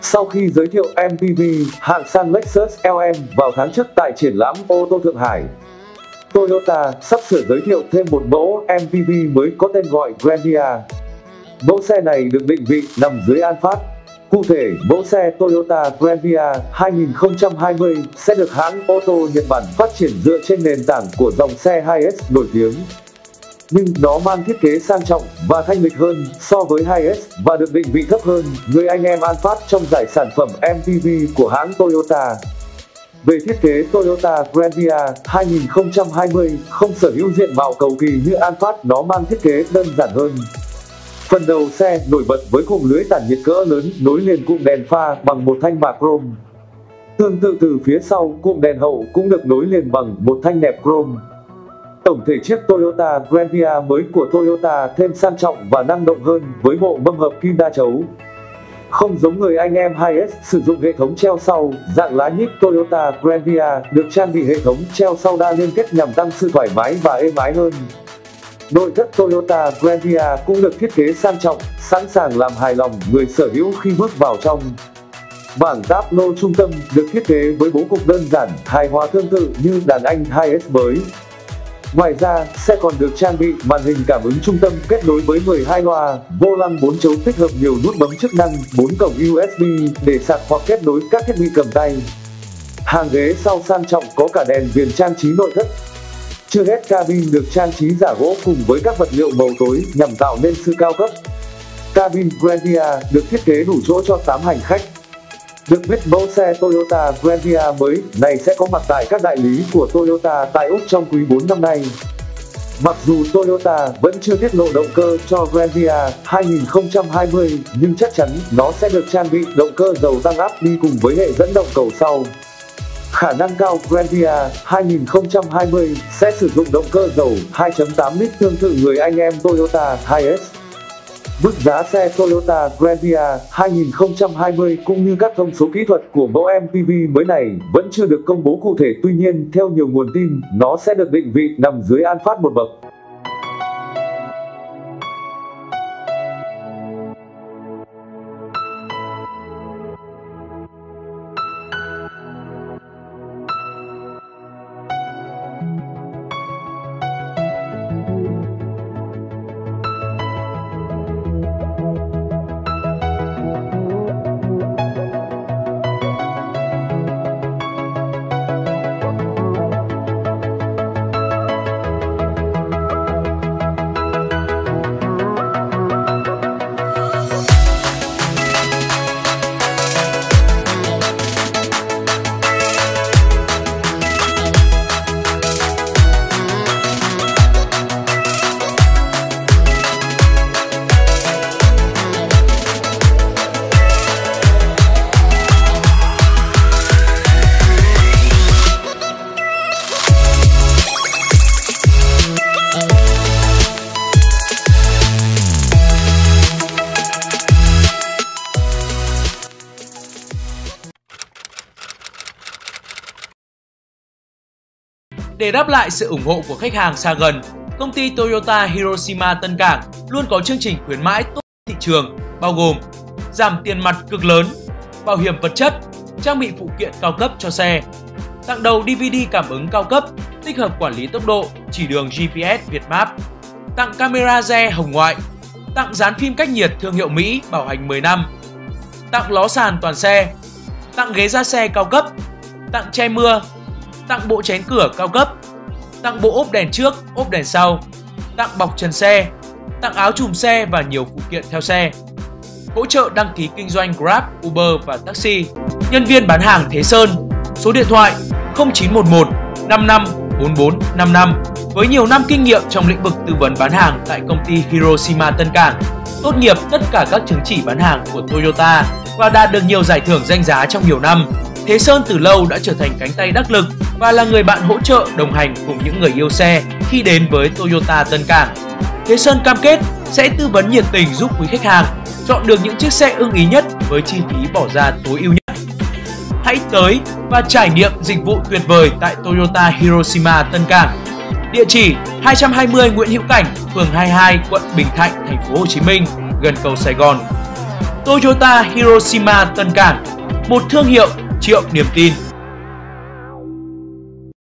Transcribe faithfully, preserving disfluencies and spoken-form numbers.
Sau khi giới thiệu em pê vê, hãng xăng Lexus lờ em vào tháng trước tại triển lãm ô tô Thượng Hải, Toyota sắp sửa giới thiệu thêm một mẫu em pê vê mới có tên gọi Grandia. Mẫu xe này được định vị nằm dưới Alphard. Cụ thể, mẫu xe Toyota Grandia hai không hai không sẽ được hãng ô tô Nhật Bản phát triển dựa trên nền tảng của dòng xe Hiace nổi tiếng. Nhưng nó mang thiết kế sang trọng và thanh lịch hơn so với Hiace và được định vị thấp hơn người anh em Alphard trong giải sản phẩm em pê vê của hãng Toyota. Về thiết kế, Toyota Grandia hai không hai không không sở hữu diện mạo cầu kỳ như Alphard, nó mang thiết kế đơn giản hơn. Phần đầu xe nổi bật với cụm lưới tản nhiệt cỡ lớn nối liền cụm đèn pha bằng một thanh mạ chrome. Tương tự từ phía sau, cụm đèn hậu cũng được nối liền bằng một thanh nẹp chrome. Tổng thể chiếc Toyota Grandia mới của Toyota thêm sang trọng và năng động hơn với bộ mâm hợp kim đa chấu. Không giống người anh em Hiace sử dụng hệ thống treo sau dạng lá nhíp, Toyota Grandia được trang bị hệ thống treo sau đa liên kết nhằm tăng sự thoải mái và êm ái hơn. Nội thất Toyota Grandia cũng được thiết kế sang trọng, sẵn sàng làm hài lòng người sở hữu khi bước vào trong. Bảng táp lô trung tâm được thiết kế với bố cục đơn giản, hài hòa tương tự như đàn anh Hiace mới. Ngoài ra, xe còn được trang bị màn hình cảm ứng trung tâm kết nối với mười hai loa, vô lăng bốn chấu tích hợp nhiều nút bấm chức năng, bốn cổng u ét bê để sạc hoặc kết nối các thiết bị cầm tay. Hàng ghế sau sang trọng có cả đèn viền trang trí nội thất. Chưa hết, cabin được trang trí giả gỗ cùng với các vật liệu màu tối nhằm tạo nên sự cao cấp. Cabin Grandia được thiết kế đủ chỗ cho tám hành khách. Được biết, mẫu xe Toyota Grandia mới này sẽ có mặt tại các đại lý của Toyota tại Úc trong quý bốn năm nay. Mặc dù Toyota vẫn chưa tiết lộ động cơ cho Grandia hai không hai không, nhưng chắc chắn nó sẽ được trang bị động cơ dầu tăng áp đi cùng với hệ dẫn động cầu sau. Khả năng cao, Grandia hai không hai không sẽ sử dụng động cơ dầu hai chấm tám lít tương tự người anh em Toyota Hiace. Mức giá xe Toyota Grandia hai không hai không cũng như các thông số kỹ thuật của mẫu em pê vê mới này vẫn chưa được công bố cụ thể, tuy nhiên theo nhiều nguồn tin, nó sẽ được định vị nằm dưới Alphard một bậc. Để đáp lại sự ủng hộ của khách hàng xa gần, công ty Toyota Hiroshima Tân Cảng luôn có chương trình khuyến mãi tốt thị trường, bao gồm giảm tiền mặt cực lớn, bảo hiểm vật chất, trang bị phụ kiện cao cấp cho xe, tặng đầu đê vê đê cảm ứng cao cấp, tích hợp quản lý tốc độ, chỉ đường giê pê ét Vietmap, tặng camera rear hồng ngoại, tặng dán phim cách nhiệt thương hiệu Mỹ bảo hành mười năm, tặng ló sàn toàn xe, tặng ghế da xe cao cấp, tặng che mưa, tặng bộ chén cửa cao cấp, tặng bộ ốp đèn trước, ốp đèn sau, tặng bọc trần xe, tặng áo chùm xe và nhiều phụ kiện theo xe. Hỗ trợ đăng ký kinh doanh Grab, Uber và taxi. Nhân viên bán hàng Thế Sơn. Số điện thoại không chín một một năm năm bốn bốn năm năm. Với nhiều năm kinh nghiệm trong lĩnh vực tư vấn bán hàng tại công ty Hiroshima Tân Cảng, tốt nghiệp tất cả các chứng chỉ bán hàng của Toyota và đạt được nhiều giải thưởng danh giá trong nhiều năm, Thế Sơn từ lâu đã trở thành cánh tay đắc lực và là người bạn hỗ trợ đồng hành cùng những người yêu xe khi đến với Toyota Tân Cảng. Thế Sơn cam kết sẽ tư vấn nhiệt tình giúp quý khách hàng chọn được những chiếc xe ưng ý nhất với chi phí bỏ ra tối ưu nhất. Hãy tới và trải nghiệm dịch vụ tuyệt vời tại Toyota Hiroshima Tân Cảng. Địa chỉ hai trăm hai mươi Nguyễn Hữu Cảnh, phường hai mươi hai, quận Bình Thạnh, thành phố Hồ Chí Minh, gần cầu Sài Gòn. Toyota Hiroshima Tân Cảng, một thương hiệu triệu niềm tin.